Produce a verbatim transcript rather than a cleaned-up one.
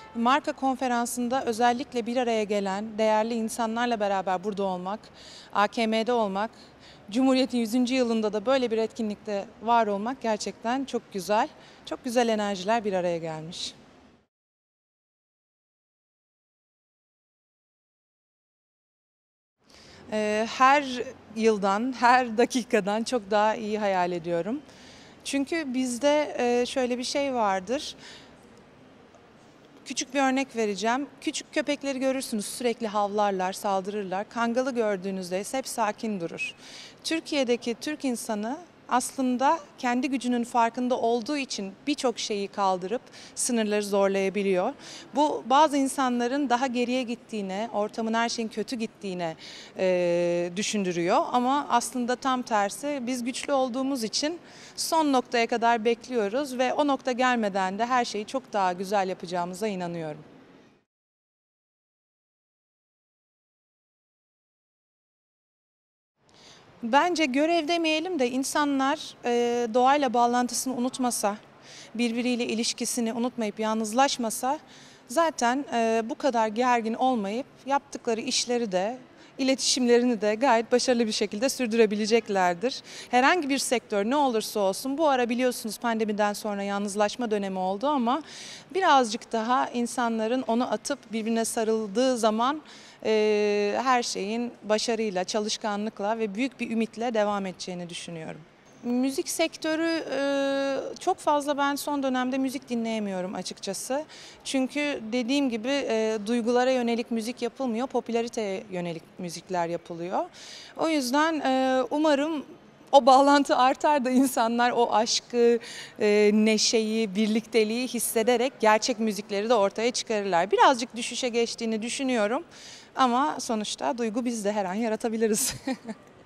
Marka konferansında özellikle bir araya gelen değerli insanlarla beraber burada olmak, A K M'de olmak, Cumhuriyet'in yüzüncü yılında da böyle bir etkinlikte var olmak gerçekten çok güzel. Çok güzel enerjiler bir araya gelmiş. Ee, Her yıldan, her dakikadan çok daha iyi hayal ediyorum. Çünkü bizde e, şöyle bir şey vardır. Küçük bir örnek vereceğim. Küçük köpekleri görürsünüz, sürekli havlarlar, saldırırlar. Kangalı gördüğünüzde ise hep sakin durur. Türkiye'deki Türk insanı aslında kendi gücünün farkında olduğu için birçok şeyi kaldırıp sınırları zorlayabiliyor. Bu bazı insanların daha geriye gittiğine, ortamın her şeyin kötü gittiğine e, düşündürüyor. Ama aslında tam tersi, biz güçlü olduğumuz için son noktaya kadar bekliyoruz ve o nokta gelmeden de her şeyi çok daha güzel yapacağımıza inanıyorum. Bence görev demeyelim de insanlar e, doğayla bağlantısını unutmasa, birbiriyle ilişkisini unutmayıp yalnızlaşmasa zaten e, bu kadar gergin olmayıp yaptıkları işleri de iletişimlerini de gayet başarılı bir şekilde sürdürebileceklerdir. Herhangi bir sektör ne olursa olsun, bu ara biliyorsunuz pandemiden sonra yalnızlaşma dönemi oldu ama birazcık daha insanların onu atıp birbirine sarıldığı zaman e, her şeyin başarıyla, çalışkanlıkla ve büyük bir ümitle devam edeceğini düşünüyorum. Müzik sektörü e, çok fazla ben son dönemde müzik dinleyemiyorum açıkçası. Çünkü dediğim gibi e, duygulara yönelik müzik yapılmıyor, popülariteye yönelik müzikler yapılıyor. O yüzden e, umarım o bağlantı artar da insanlar o aşkı, e, neşeyi, birlikteliği hissederek gerçek müzikleri de ortaya çıkarırlar. Birazcık düşüşe geçtiğini düşünüyorum ama sonuçta duygu biz de her an yaratabiliriz.